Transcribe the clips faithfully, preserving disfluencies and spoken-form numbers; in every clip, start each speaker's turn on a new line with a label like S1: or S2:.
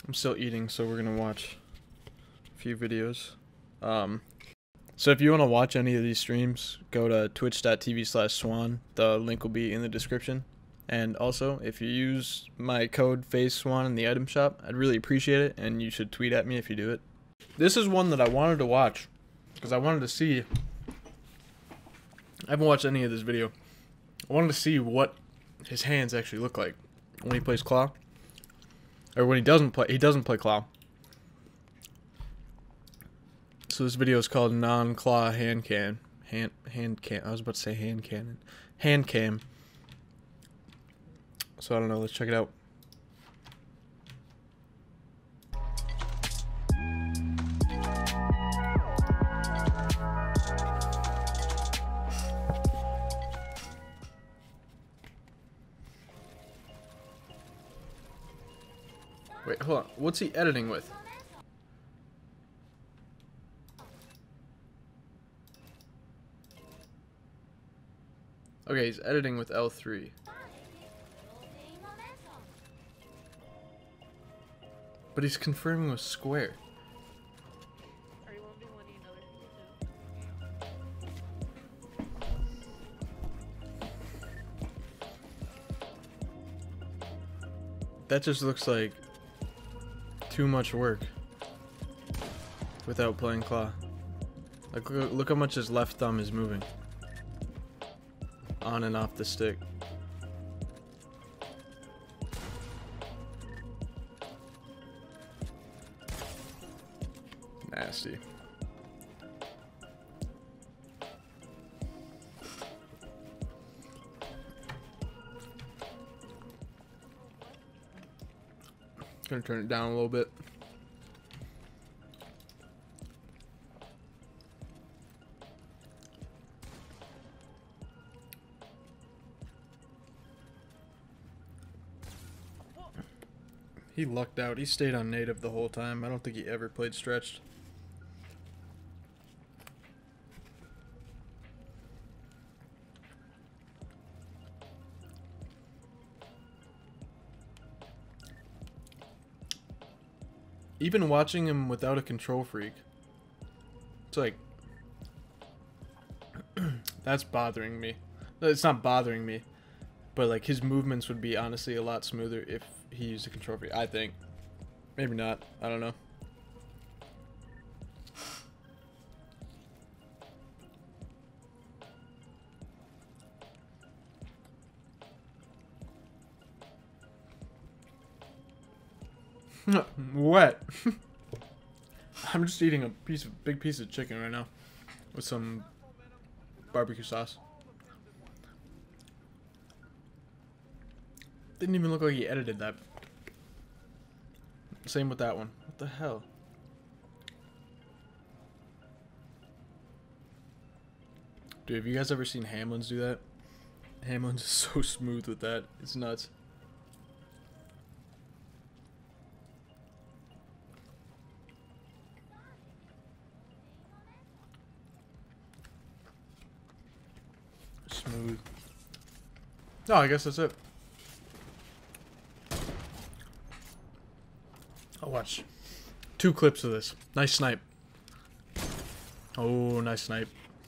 S1: I'm still eating, so we're gonna watch a few videos. Um, so if you want to watch any of these streams, go to twitch dot t v slash swan. The link will be in the description. And also, if you use my code FazeSwan in the item shop, I'd really appreciate it, and you should tweet at me if you do it. This is one that I wanted to watch, because I wanted to see... I haven't watched any of this video. I wanted to see what his hands actually look like when he plays Claw. Or when he doesn't play, he doesn't play Claw. So this video is called Non-Claw Hand Cam. Hand, hand cam. I was about to say hand cannon. Hand cam. So I don't know, let's check it out. Wait, hold on. What's he editing with? Okay, he's editing with L three. But he's confirming with square. That just looks like too much work without playing Claw. Like, look, look how much his left thumb is moving on and off the stick. Nasty. Gonna turn it down a little bit. He lucked out. He stayed on native the whole time. I don't think he ever played stretched. Even watching him without a control freak, it's like, that's bothering me. It's not bothering me, but like his movements would be honestly a lot smoother if he used a control freak, I think. Maybe not. I don't know. Wet. I'm just eating a piece of big piece of chicken right now with some barbecue sauce. Didn't even look like he edited that. Same with that one. What the hell? Dude, have you guys ever seen Hamlin's do that? Hamlin's is so smooth with that. It's nuts. Smooth. Oh, I guess that's it. I'll watch two clips of this. Nice snipe. Oh, nice snipe.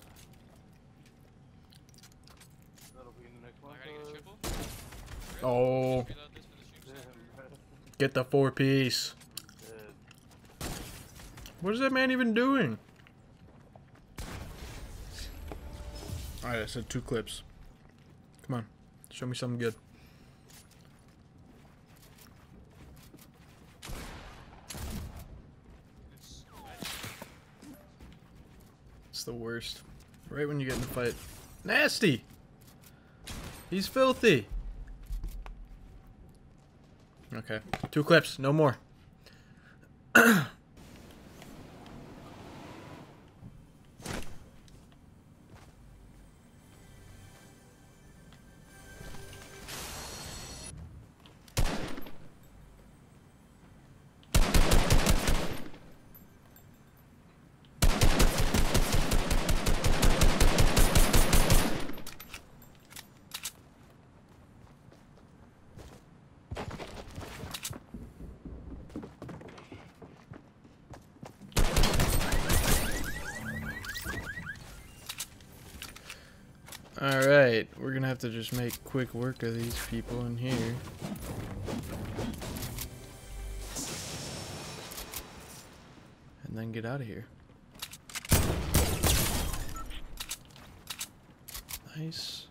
S1: Oh. Get the four piece. What is that man even doing? Alright, I said two clips. Come on. Show me something good. It's the worst. Right when you get in the fight. Nasty! He's filthy! Okay. Two clips. No more. Alright, we're gonna have to just make quick work of these people in here. And then get out of here. Nice.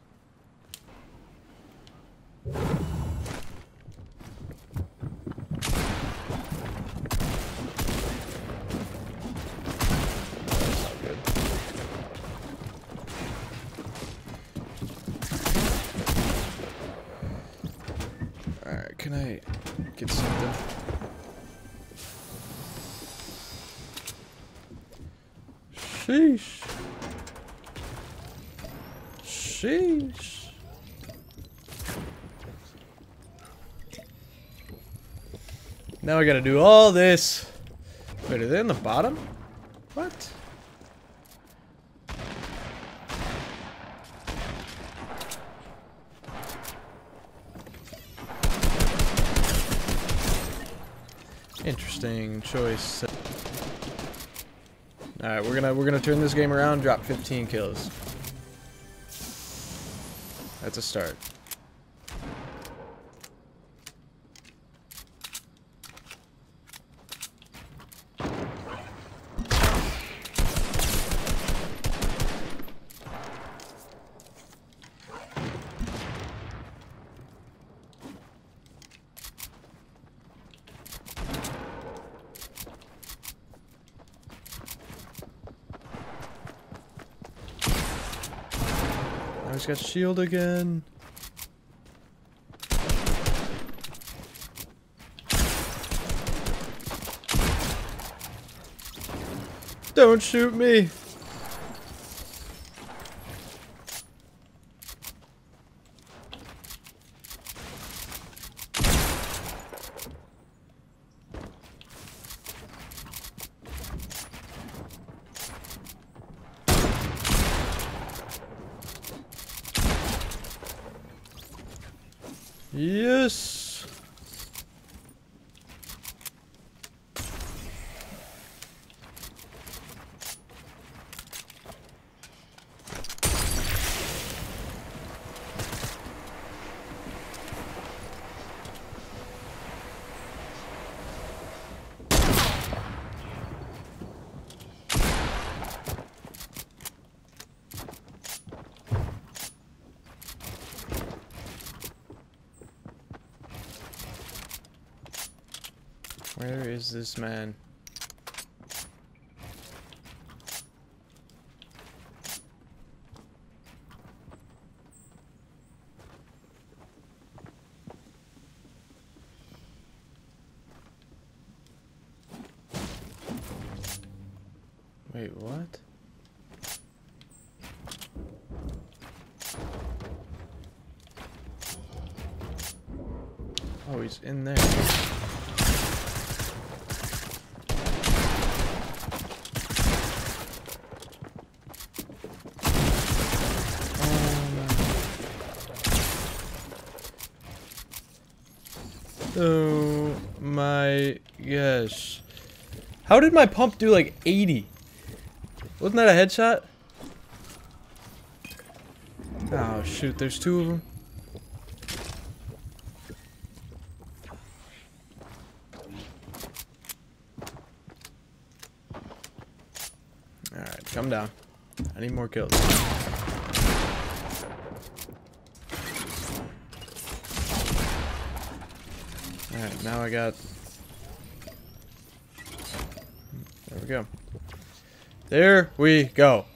S1: Alright, can I get something? Sheesh. Sheesh. Now I gotta do all this. Wait, are they in the bottom? What? Interesting choice. All right, we're gonna we're gonna turn this game around. Drop fifteen kills. That's a start. He's got shield again. Don't shoot me. Yes. Where is this man? Wait, what? Oh, he's in there. Oh my gosh. How did my pump do like eighty? Wasn't that a headshot? Oh shoot, there's two of them. Alright, come down. I need more kills. Alright, now I got... There we go. There we go.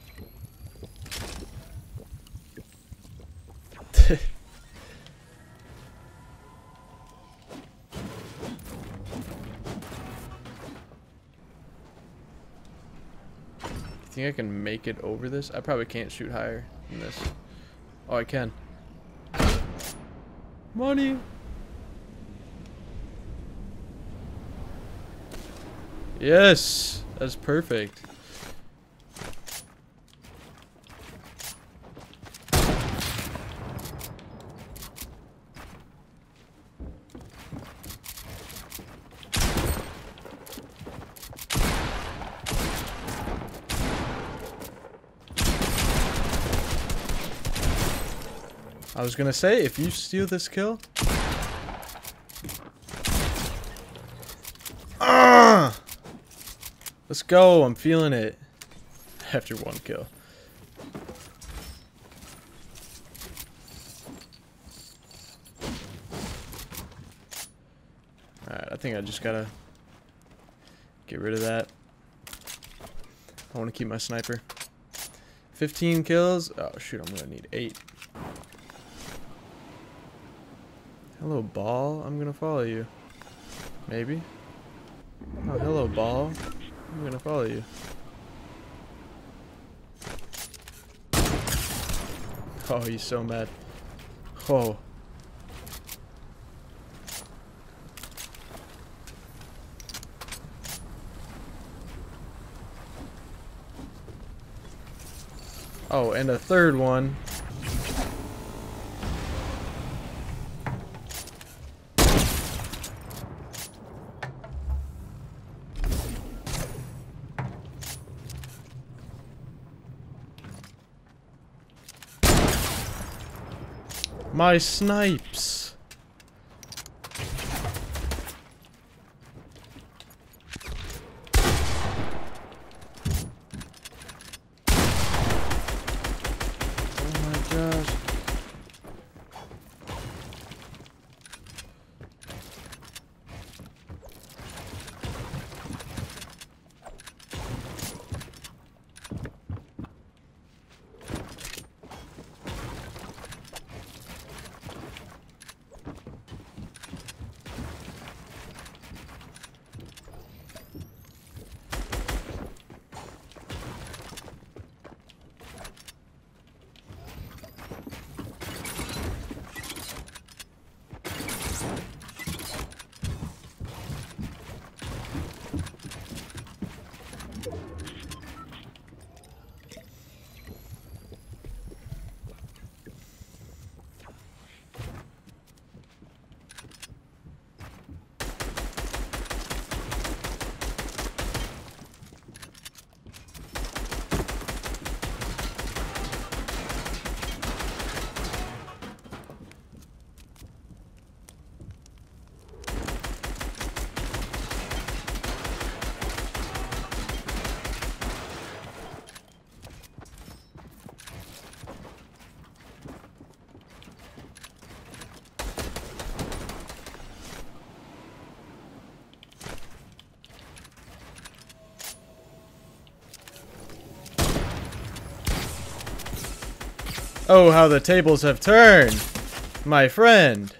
S1: Think I can make it over this? I probably can't shoot higher than this. Oh, I can. Money! Yes! That's perfect. I was gonna say, if you steal this kill... Ah! Let's go, I'm feeling it. After one kill. Alright, I think I just gotta get rid of that. I want to keep my sniper. fifteen kills. Oh shoot, I'm gonna need eight. Hello, ball. I'm gonna follow you. Maybe. Oh, hello, ball. I'm gonna follow you. Oh, he's so mad. Oh. Oh, and a third one. My snipes. Oh my gosh. Oh, how the tables have turned, my friend.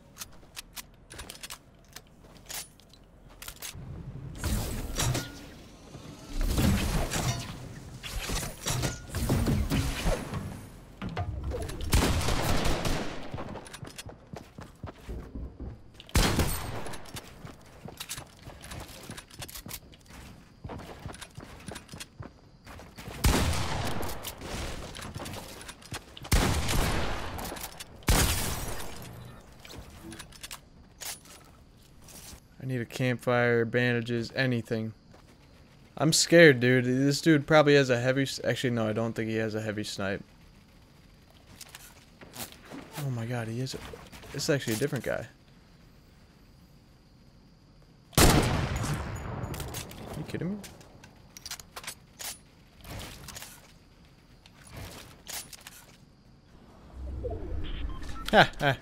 S1: I need a campfire, bandages, anything. I'm scared, dude. This dude probably has a heavy... Actually, no, I don't think he has a heavy snipe. Oh my god, he is... A, this is actually a different guy. Are you kidding me? Ha ha.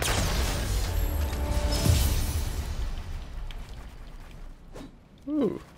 S1: Ooh,